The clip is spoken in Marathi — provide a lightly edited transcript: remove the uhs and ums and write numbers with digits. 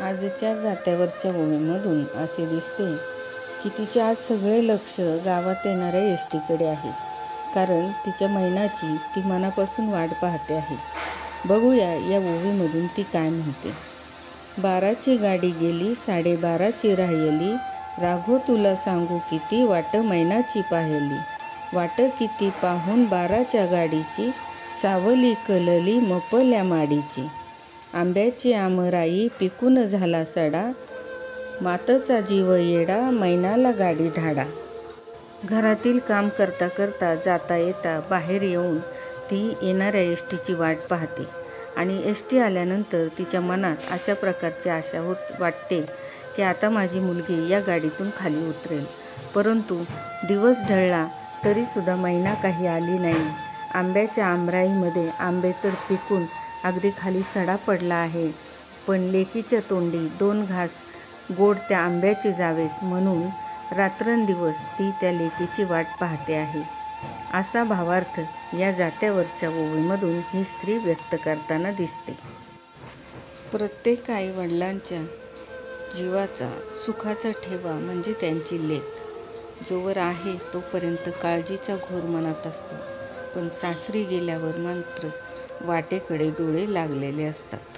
आजच्या जात्यावरच्या ओवीमधून असे दिसते की तिचे आज सगळे लक्ष गावात येणाऱ्या एसटीकडे आहे, कारण तिच्या मैनाची ती मनापासून वाट पाहते आहे. बघूया या ओवीमधून ती काय म्हणते. 12ची गाडी गेली, 12:30ची राहिली, राघो तुला सांगू किती वाट मैनाची पाहिली. वाट किती पाहून 12च्या गाडीची, सावली कलली मपल्या माडीची. आंब्याची आमराई पिकून झाला सडा, मातचा जीव येडा मैनाला गाडी धाडा. घरातील काम करता करता जाता येता बाहेर येऊन ती येणाऱ्या एसटीची वाट पाहते आणि एसटी आल्यानंतर तिच्या मनात अशा प्रकारची आशा वाटते की आता माझी मुलगी या गाडीतून खाली उतरेल. परंतु दिवस ढळला तरीसुद्धा मैना काही आली नाही. आंब्याच्या आमराईमध्ये आंबे तर पिकून अगदी खाली सडा पडला आहे, पण लेकीच्या तोंडी 2 घास गोड त्या आंब्याचे जावेत म्हणून रात्रंदिवस ती त्या लेकीची वाट पाहते आहे. असा भावार्थ या जात्यावरच्या ओवीमधून ही स्त्री व्यक्त करताना दिसते. प्रत्येक आईवडिलांच्या जीवाचा सुखाचा ठेवा म्हणजे त्यांची लेक. जोवर आहे तोपर्यंत काळजीचा घोर मनात असतो, पण सासरी गेल्यावर मात्र वाटेकडे डोळे लागलेले असतात.